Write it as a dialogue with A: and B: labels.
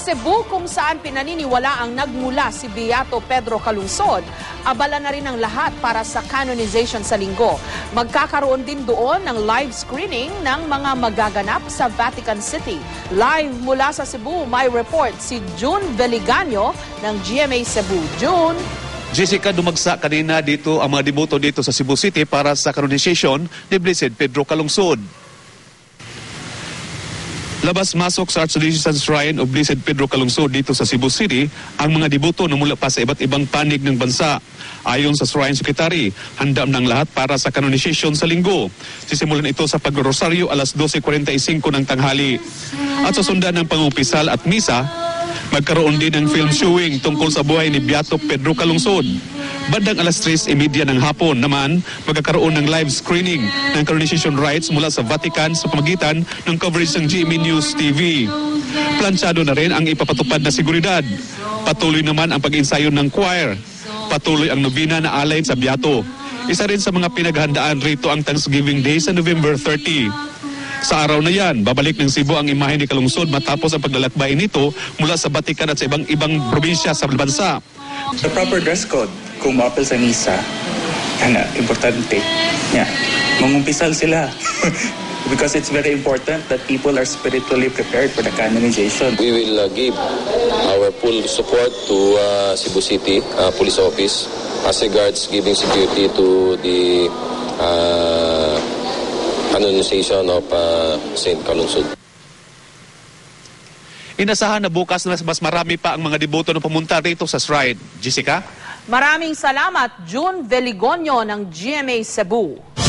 A: Cebu, kung saan pinaniniwala ang nagmula si Beato Pedro Calungsod, abala na rin ang lahat para sa canonization sa Linggo. Magkakaroon din doon ng live screening ng mga magaganap sa Vatican City. Live mula sa Cebu, may report si June Veliganyo ng GMA Cebu. June.
B: Jessica, dumagsa kanina dito ang mga deboto dito sa Cebu City para sa canonization ni Blessed Pedro Calungsod. Labas-masok sa Archdiocese Shrine of Blessed Pedro Calungsod dito sa Cebu City ang mga deboto na mula pa sa iba't ibang panig ng bansa. Ayon sa Shrine Secretary, handa ng lahat para sa canonization sa Linggo. Sisimulan ito sa pagrosaryo alas 12:45 ng tanghali. At susundan ng pangumpisal at misa, magkaroon din ng film showing tungkol sa buhay ni Beato Pedro Calungsod. Bandang alas 3:30 ng hapon naman, magkakaroon ng live screening ng canonization rites mula sa Vatican sa pamagitan ng coverage ng GMA News TV. Plansyado na rin ang ipapatupad na seguridad. Patuloy naman ang pag-ensayo ng choir. Patuloy ang nobina na alay sa Beato. Isa rin sa mga pinaghandaan rito ang Thanksgiving Day sa November 30. Sa araw na yan, babalik ng Cebu ang imahe ni Calungsod matapos ang paglalakbay nito mula sa Vatican at sa ibang probinsya sa bansa.
C: The proper dress code, kung maapil sa misa, importante. Mangumpisal sila. Because it's very important that people are spiritually prepared for the canonization.
D: We will give our full support to Cebu City Police Office as regards giving security to the canonization of Saint Calungsod.
B: Inasahan na bukas na mas marami pa ang mga deboto na pumunta rito sa shrine. Jessica?
A: Maraming salamat, June Veligonyo ng GMA Cebu.